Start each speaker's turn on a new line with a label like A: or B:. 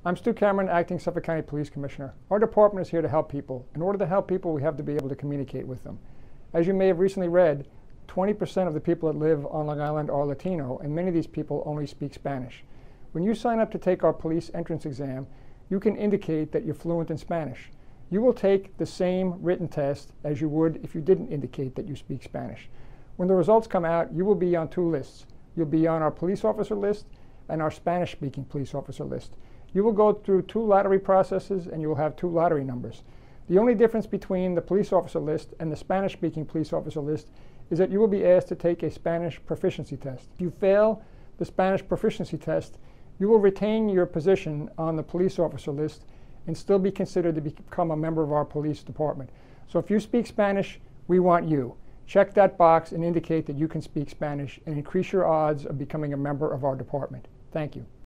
A: I'm Stu Cameron, Acting Suffolk County Police Commissioner. Our department is here to help people. In order to help people, we have to be able to communicate with them. As you may have recently read, 20% of the people that live on Long Island are Latino, and many of these people only speak Spanish. When you sign up to take our police entrance exam, you can indicate that you're fluent in Spanish. You will take the same written test as you would if you didn't indicate that you speak Spanish. When the results come out, you will be on two lists. You'll be on our police officer list and our Spanish-speaking police officer list. You will go through two lottery processes and you will have two lottery numbers. The only difference between the police officer list and the Spanish-speaking police officer list is that you will be asked to take a Spanish proficiency test. If you fail the Spanish proficiency test, you will retain your position on the police officer list and still be considered to become a member of our police department. So if you speak Spanish, we want you. Check that box and indicate that you can speak Spanish and increase your odds of becoming a member of our department. Thank you.